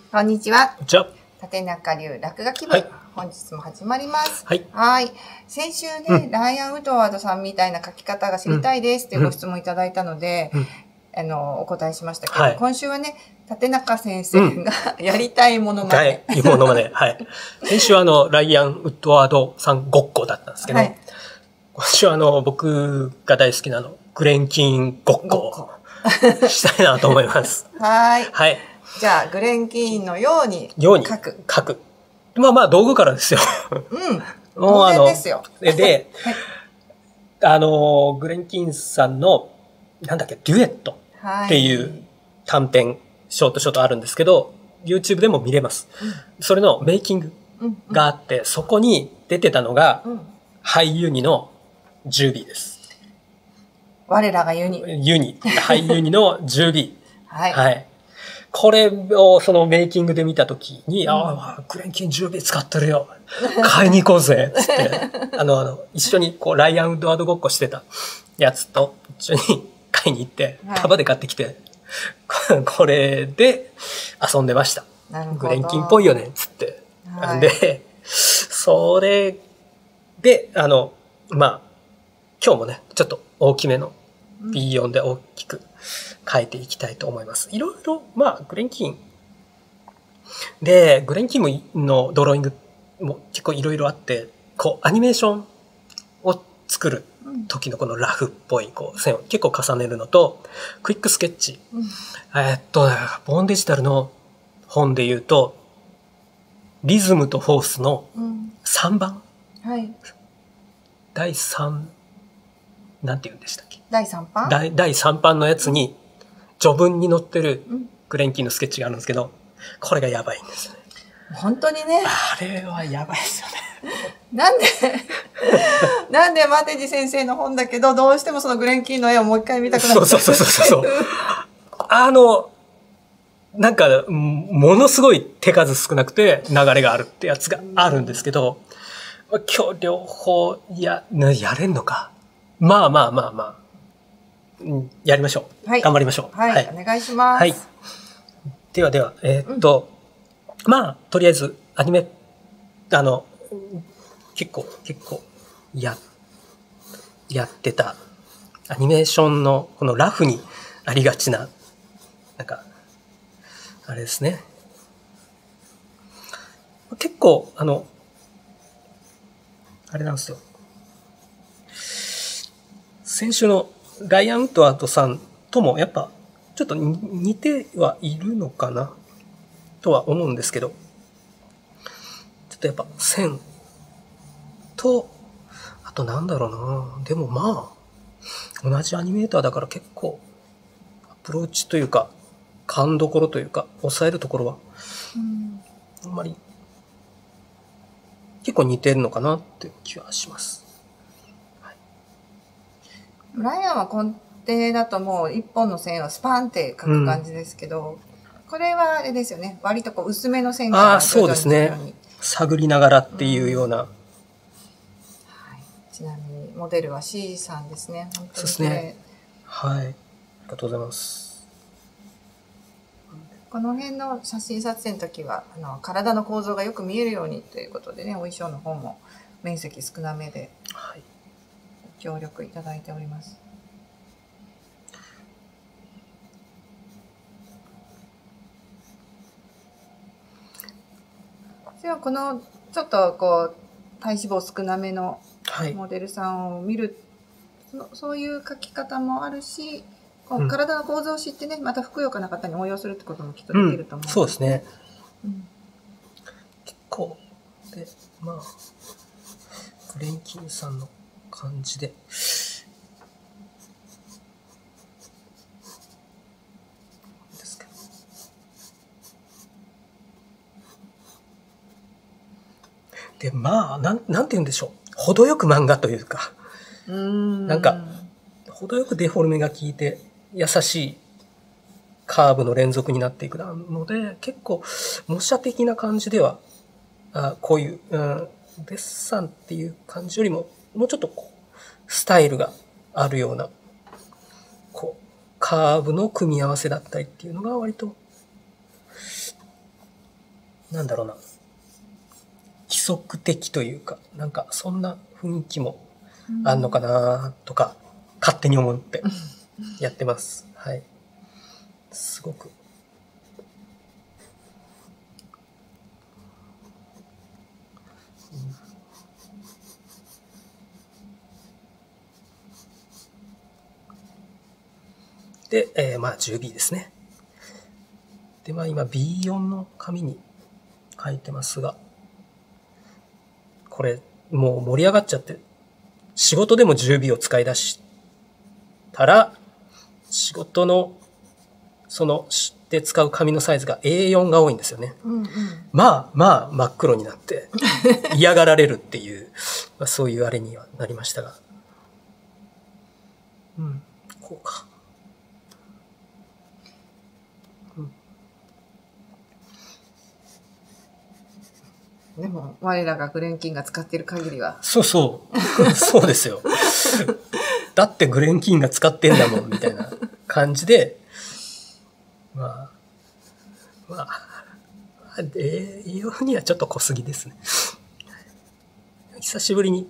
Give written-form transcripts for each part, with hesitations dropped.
こんにちは。 じゃあ、 立中流落書き部、 はい本日も始まります。 はい。 はい。先週ね、ライアン・ウトワードさんみたいな書き方が知りたいですっていうご質問いただいたので、お答えしましたけど、 はい今週はね、立中先生がやりたいものまで。 いいものまで。はい。先週ライアン・ウッドワードさんごっこだったんですけど、 はい今週僕が大好きなグレンキンごっこをしたいなと思います。 はい。 はい。 じゃあ、グレンキーンのように書く。 く。まあ道具からですよ。 うん。 もう当然ですよ。 で、グレンキンさんの、なんだっけ、デュエットっていう短編、ショートあるんですけど、YouTube でも見れます。それのメイキングがあって、そこに出てたのが、ハイユニの10B です。 我らがユニ。 ハイユニの 10B。 はい。 はい。これをそのメイキングで見たときに、グレンキン 10B 使ってるよ。買いに行こうぜ。つって、一緒にライアンウッドワードごっこしてたやつと一緒に買いに行って、束で買ってきて、これで遊んでました。グレンキンっぽいよね。つって。で、それで、今日もね、ちょっと大きめの B4 で大きく変えていきたいと思います。いろいろ、グレンキンで、グレンキンのドローイングも結構いろいろあって、アニメーションを作る時のこのラフっぽい線を結構重ねるのと、クイックスケッチ。ボーンデジタルの本で言うと、リズムとフォースの3番。 はい。 第3、なんて言うんでしたっけ？ 第3版？ 第3版のやつに、序文に載ってるグレンキンのスケッチがあるんですけど、これがやばいんですね。 本当にね。 あれはやばいですよね。 なんでマテジ先生の本だけど、どうしてもそのグレンキンの絵をもう一回見たくなっちゃう。 そう。なんか、ものすごい手数少なくて流れがあるってやつがあるんですけど、今日両方やれんのか。まあ。やりましょう。はい、頑張りましょう。 はい。お願いします。 はい。では、とりあえず、アニメ、結構、やってた、アニメーションの、このラフにありがちな、なんか、あれですね。結構、あれなんですよ。先週のライアン・ウッドワードさんともやっぱちょっと似てはいるのかなとは思うんですけど、ちょっとやっぱ線と、あとなんだろうな、でも同じアニメーターだから結構アプローチというか勘どころというか抑えるところはあんまり結構似てるのかなって気はします。 ライアンは根底だともう一本の線をスパンって描く感じですけど、これはあれですよね。割と薄めの線からそうですね。探りながらっていうような。はい 。ちなみにモデルは C さんですね。本当にそうですね。はい。ありがとうございます。 この辺の写真撮影の時は体の構造がよく見えるようにということでね、お衣装の方も面積少なめで。はい協力いただいております。ではこのちょっと体脂肪少なめのモデルさんを見る、そういう描き方もあるし、体の構造を知ってね、またふくよかな方に応用するってこともきっとできると思う。 そうですね。結構でグレンキンさんの感じででなんて言うんでしょう、程よく漫画というか、なんか程よくデフォルメが効いて優しいカーブの連続になっていくので、結構模写的な感じではこういう、デッサンっていう感じよりももうちょっとスタイルがあるようなカーブの組み合わせだったりっていうのが割となんだろうな、規則的というか、なんかそんな雰囲気もあんのかなとか、勝手に思ってやってます。はい。すごく。で、まあ 10B ですね。で、まあ今 B4 の紙に書いてますが、これもう盛り上がっちゃって、仕事でも 10B を使い出したら、仕事のそので使う紙のサイズが A4 が多いんですよね。 うんうん、 まあ真っ黒になって嫌がられるっていう、まあ、そういうあれにはなりましたが。うん、こうか。 でも我らがグレンキンが使っている限りは。 そうそうですよ。だってグレンキンが使ってんだもんみたいな感じで、まあA4にはちょっと濃すぎですね。久しぶりに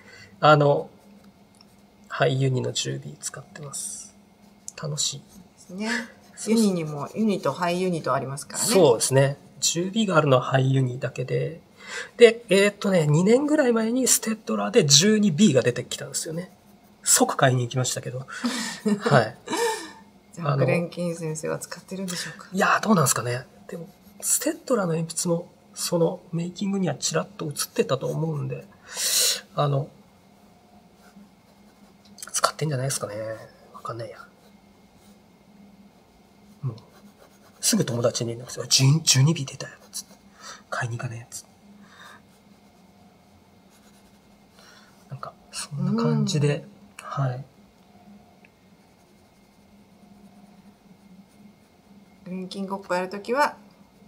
ハイユニの 10B 使ってます。楽しいですね。ユニとハイユニとありますからね。 そうですね。10B があるのはハイユニだけで、で、2年ぐらい前にステッドラーで 12B が出てきたんですよね。即買いに行きましたけど。はい。 じゃあ、グレンキン先生は使ってるんでしょうか？ いやー、どうなんですかね。でも、ステッドラーの鉛筆も、そのメイキングにはちらっと映ってたと思うんで、使ってんじゃないですかね。わかんないや。もう、すぐ友達に言うんですよ。12B 出たよ。つって買いに行かねえ。つって。なんか、そんな感じで、はい。 グレンキンごっこやるときは、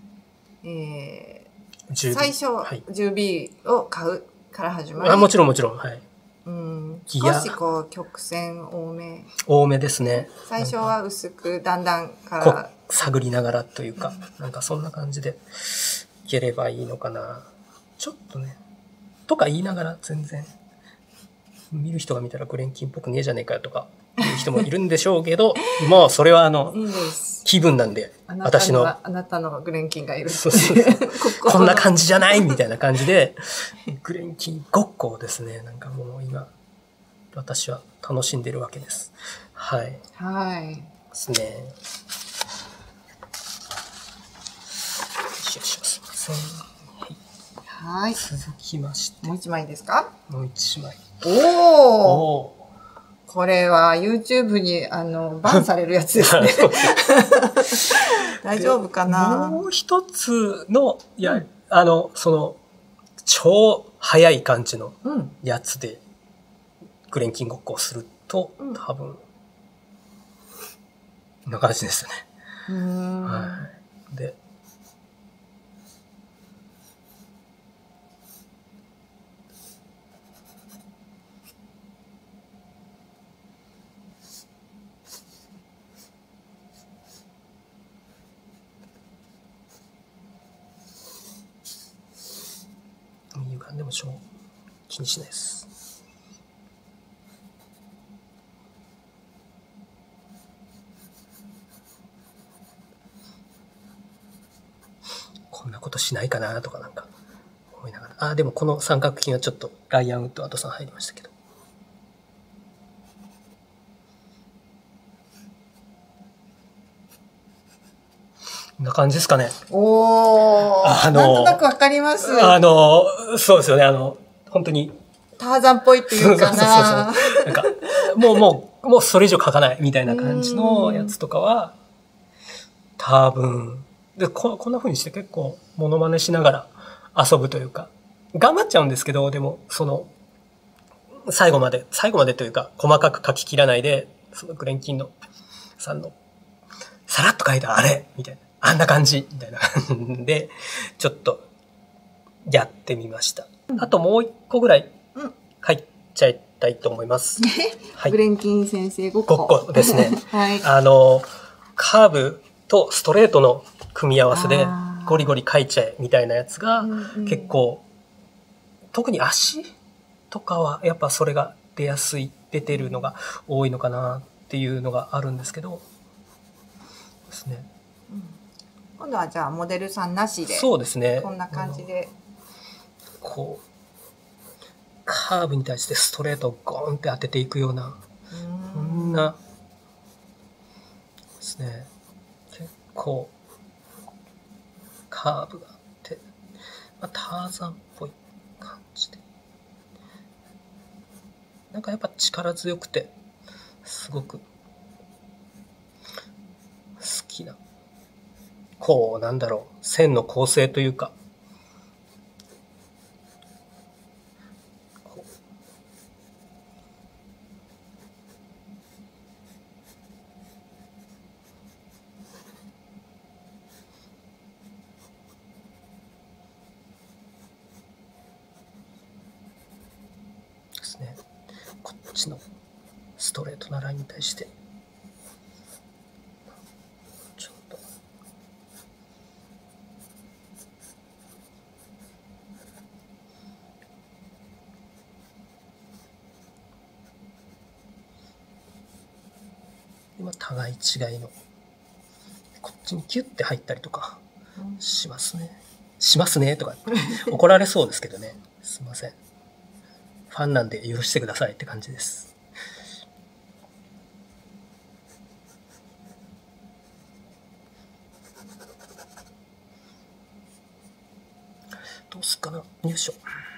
最初、はい、10B を買うから始まり。 もちろん、はい。 少しこう曲線多め。 多めですね。 最初は薄く、だんだんから探りながらというか、なんかそんな感じでいければいいのかな。ちょっとね、とか言いながら全然、見る人が見たらグレンキンっぽくねえじゃねえかよとか言う人もいるんでしょうけど、もうそれはいいです。 気分なんで、 あなたのグレンキンがいる。 そうこんな感じじゃないみたいな感じで、グレンキンごっこをですね、なんかもう今、私は楽しんでるわけです。はい。 はい。 ですね。よいしょ、すいません。 はい。 続きまして。 もう一枚ですか？ もう一枚。 おー。これは YouTube にバンされるやつですね。大丈夫かな？ もう一つの、その、超早い感じのやつで、グレンキンごっこをすると、多分、こんな感じですね。はい。で、歪んでも気にしないです。こんなことしないかなとかなんか思いながら。でもこの三角形はちょっとライアンウッドアドさん入りましたけど。こんな感じですかね。 おー。なんとなくわかります。 そうですよね。本当に。 ターザンっぽいっていうかな。 そう。なんか、もうそれ以上書かないみたいな感じのやつとかは、多分、で、こんな風にして結構モノマネしながら遊ぶというか、頑張っちゃうんですけど、でも、最後までというか、細かく書き切らないで、そのグレンキンのさんの、さらっと書いたあれみたいな。あんな感じみたいな感じで、ちょっとやってみました。あともう一個ぐらい書いちゃいたいと思います。 はい、グレンキン先生ごっこですね。 はい、 カーブとストレートの組み合わせで、 ゴリゴリ描いちゃえみたいなやつが結構、特に足とかはやっぱそれが出てるのが多いのかなっていうのがあるんですけどですね。 今度はじゃあモデルさんなしで、 そうですね。 こんな感じでこうカーブに対してストレートをゴーンって当てていくような、そんなですね。結構カーブがあって、ターザンっぽい感じで、なんかやっぱ力強くてすごく好きな、こうなんだろう、線の構成というか、ですね。こっちのストレートなラインに対してちょっと今互い違いのこっちにキュッて入ったりとかしますね。しますねとか怒られそうですけどね。すいません。ファンなんで許してくださいって感じです。どうすっかな。よいしょ。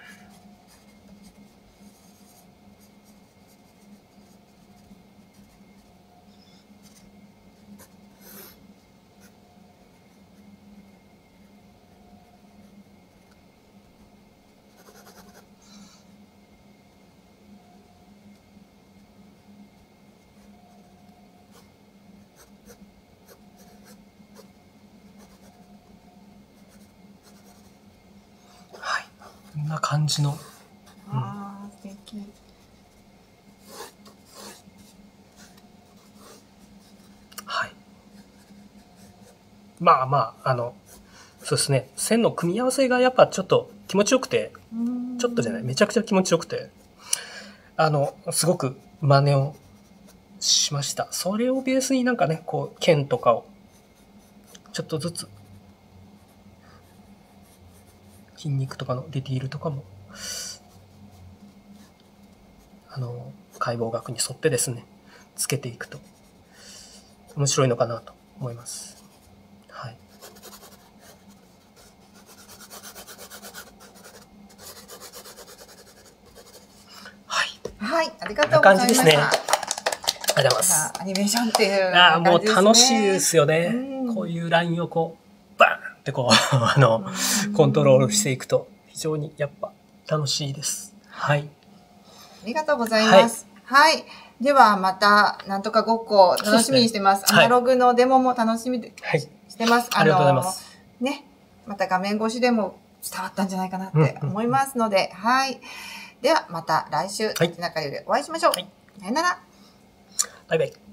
こんな感じの。 ああ、素敵。 はい。そうですね。線の組み合わせがやっぱちょっと気持ちよくて、ちょっとじゃない、めちゃくちゃ気持ちよくて、すごく真似をしました。それをベースになんかね、こう、剣とかを、ちょっとずつ、筋肉とかのディティールとかも、解剖学に沿ってですね、つけていくと、面白いのかなと思います。はい。 はい、ありがとうございました。こんな感じですね。 ありがとうございます。 アニメーションっていう感じですね。 もう楽しいですよね。こういうラインをこう、バーンってこう、コントロールしていくと、非常にやっぱ楽しいです。はい。 ありがとうございます。はい。ではまた、なんとかごっこ楽しみにしてます。アナログのデモも楽しみしてます。 ありがとうございます。 ね、また画面越しでも伝わったんじゃないかなって思いますので、はい。ではまた来週、中よりお会いしましょう。さよなら。 バイバイ。